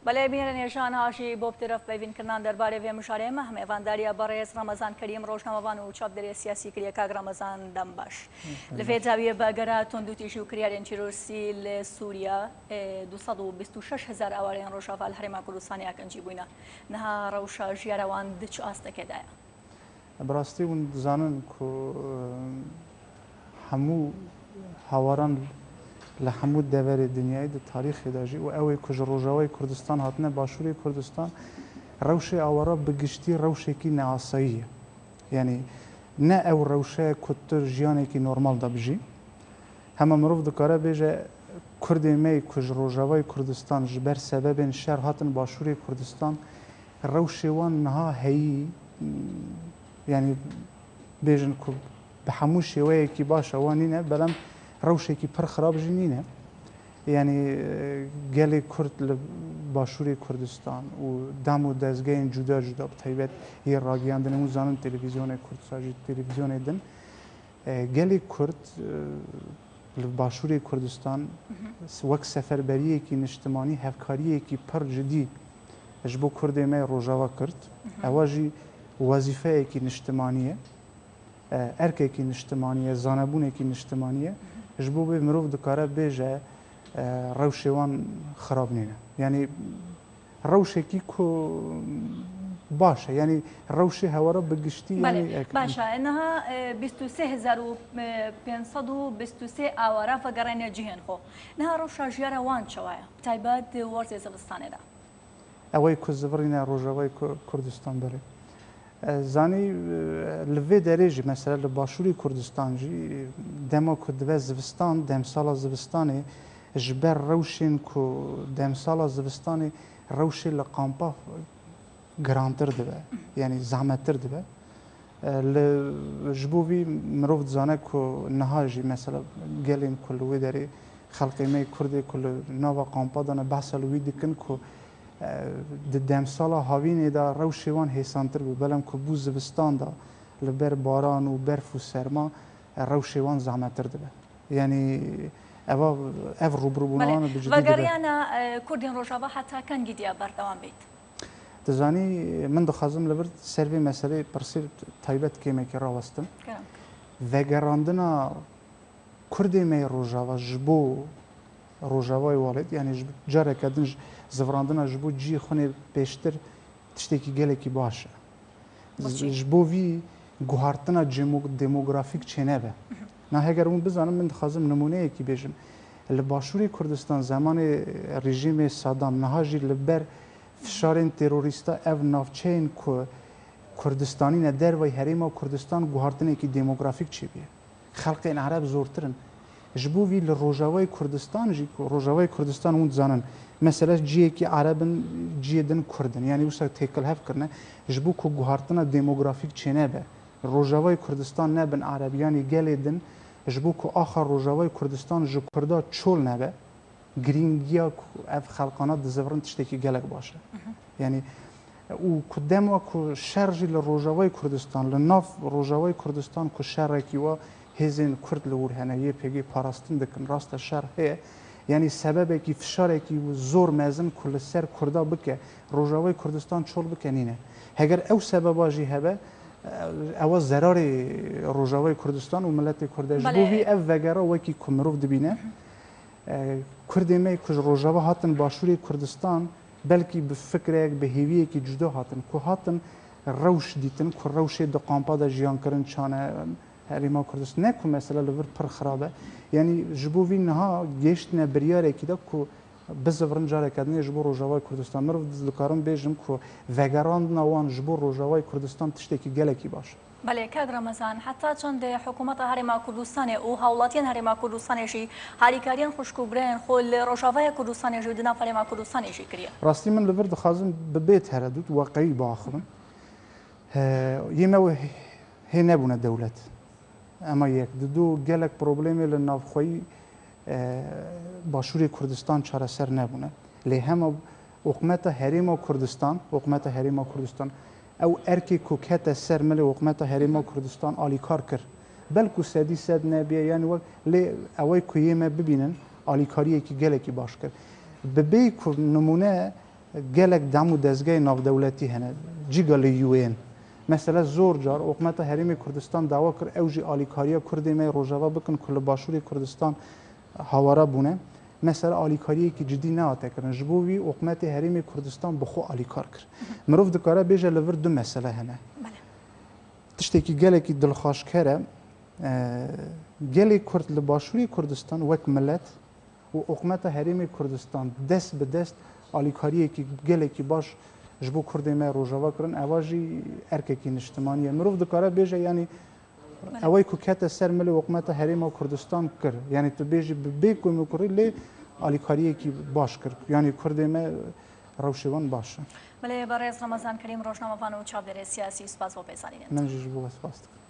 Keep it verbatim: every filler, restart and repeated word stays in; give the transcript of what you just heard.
بەڵێ بینێرە نێژان هاشی بۆ بترف بەیڤینکردان دەربارەی وێ مشارەیەمە هەمێڤانداریە بەڕێز ڕەمەزان کەریم ڕۆژنامەوان و چاپدەرێ سیاسی کردیە کاک ڕەمەزان دەم باش لەوێ داویە بەگەرە تۆندوتیژی و کریارێن چیرۆسی لە سووریا دووسەد و بیست و شەش هەزار ئاوارەیان ڕۆژاوا لە هەرێما کوردستانی ئاکەنجی بووینە نەها ڕەوشە ژیارەوان دچ ئاستەکێدایە بەڕاستی ون دەزانن کو هەموو هاواران لە هەموو دەڤەرێ دنیای دە تاریخێداژی و ئەوەی کوژ ڕۆژاوای کوردستان هاتنە باشووری کوردستان ڕەوشی ئاوارە بگشتی ڕەوشێکی نەئاساییە یعنی نە ئەو ڕەوشەیە کوتر ژیانێکی نۆرمال دەبژی هەمە مرۆڤ دکارە بێژە کوردێ مەی کوژ ڕۆژاوای کوردستان ji ber sebebên şer hatin başûrê Kurdistan rewşê wan niha heyî yani bêjin ku bi hemû şêweyekî baş e wan nîne belem rewşekî pir xirab jî nîne yani gelê Kurd li başûrê Kurdistan û dem û dezgehên cuda cuda bi taybet yê ragiyandin hemû zanin televîzyonê Kurd jî televîzyonê din gelê Kurd li başûrê Kurdistan wek seferberiyekî niştimanî hevkariyekî pir cidî ji bo Kurdê me rojava kirt ewa jî wezîfeyekî niştimanî ye erkekî niştimanî ye zanebûnekî niştimanî ye ji bo vê mirov dikare bêje rewşê wan xirab nîne yani rewşekî ku baş e yani rewşê hewara bi giştî yani baş e niha bîst û sê hezar û pênc sed û bîst û sê awara vegerîne cihên xwe niha rewşa jiyara wan çawa ye bi taybet werzê zivistanê de ئەوەی ku zivirîne Rojavayê Kurdistan berê zanî li vê derê jî mesela li başûrê Kurdistan jî dema ku dibe zivistan demsala zivistanê ji ber rewşên ku demsala zivistanê rewşê li kampa girantir dibe yani zehmettir dibe li ji bo vî mirov dizane ku niha jî mesela gelên ku li wê derê xelkê me Kurdê ku li nava kampa de ne behsa li wî dikin ku di demsala havînê de rewşê wan hêsantir bû belem ku bû zivistan da li ber baran û berf û serma rewşê wan zehmettir dibe yani eva ev rûbirûbûnan bi cidî dibe vegeriyana Kurdên Rojava heta kengî diya berdewam bêt dizanî min dixwazim li vir ser vê meseleyê pirsê taybet kêmekî rawestin vegerandina Kurdê me Rojava ji bo Rojavayê walêt yani careke din zivirandina ji bo ciyê xunê pêştir tiştekî gelekî baş e ji bo vî guhartina demografîk çênebe na heger hûn bizanin min dixwazim nimuneyekî bêjim li başûrê Kurdistan zamanê rejîmê Sadam niha jî li ber fişarên terorîsta ev navçeyên ku Kurdistanî ne dervey herêma Kurdistan guhartinekî demografîk çêbiye xelkên Ereb zortirin ji bo vî li Rojavayê Kurdistan jî Rojavayê Kurdistan hûn dizanin mesela ciyekî Erebin ciyê din Kurdin yani wisa têkilhev kirine ji bo ku guhartina demografîk çênebe Rojavayê Kurdistan nebin Ereb yanî gelê din ji bo ku axa Rojavayê Kurdistan ji Kurda çol nebe girîngiya ev xelqana dizivirin tiştekî gelek baş e yani û ku dema ku şer jî li Rojavayê Kurdistan li nav Rojavayê Kurdistan ku şerekî wa hêzên Kurd li wir hene yê pêgî parastin dikin rast e şer heye yani sebebekî fişarekî zor mezin ku li ser Kurda bike Rojavayê Kurdistan çol bike nîne heger ew sebeba jî hebe ewa zerarê Rojavayê Kurdistan û milletê Kurd e ji bo vî ev vegera wekî ku mirov dibîne Kurdê me ku ji Rojava hatin başûrê Kurdistan belkî bi fikrek bi hêviyekî cuda hatin ku hatin rewş dîtin ku rewşê di kampa de jiyankirin çane herêma Kurdistan ne ku mesela li vir pir xirab e yani ji bo vî niha gêştine biryarekî de ku bizivirin careke din ji bo Rojavayê Kurdistan mirov dikarin bêjim ku vegerandina wan ji bo Rojavayê Kurdistan tiştekî gelekî baş بله کاک رمضان حتی چند حکومت هرما کردستان و هاولاتین هرما کردستانشی هاریکاریان خوشکوبرین خول روشاوای کردستانشی و دنیا هرما کردستانشی کریه راستی من لبر دخوازم ببیت هردود واقعی باخرم یمه هی نبونه دولت اما یک دو گلک پروبلمی لنافخوی باشوری کردستان چاره سر نبونه لی هم حکومت هرما کردستان حکومت هرما کردستان او ارکی کوکت سر مل حکومت هرما کردستان آلیکار کرد بلکو سدی سد نبیه یعنی وقت لی اوای کویه ما ببینن آلیکاریه کی گله کی باش کرد ببی کو نمونه gelek dam û dezgehê navdewletî hene cîga li U N mesela zor car Hikûmeta Herêmê Kurdistan dawa kir ew jî alîkariya Kurdê me rojava bikin ku li başûrê Kurdistan hawara bûne mesela alîkariyekî cidî nehate kirin ji bo wî Hikûmetê Herêmê Kurdistan bi xwe alîkar kir mirov dikare bêje li vir du mesele hene tiştekî gelekî dilxweşker e gelê Kurd li başûrê Kurdistan wek millet û Hikûmeta Herêmê Kurdistan dest bi dest alîkariyekî gelekî baş ji bo Kurdê me rojava kirin ewa jî erkekî niştimanî ye mirov dikare bêje yanî ew ku kete ser milê Hikûmeta Herêma Kurdistan kir yanî tu bêjî bi bê ku me kurî lê alîkariyekî baş kir yanî Kurdê me rewşevan baş e بله برای رمضان کریم روشنامه‌نگاران و چاپدار سیاسی سپاس و پێزانینێت من jî ji bo we spas dikim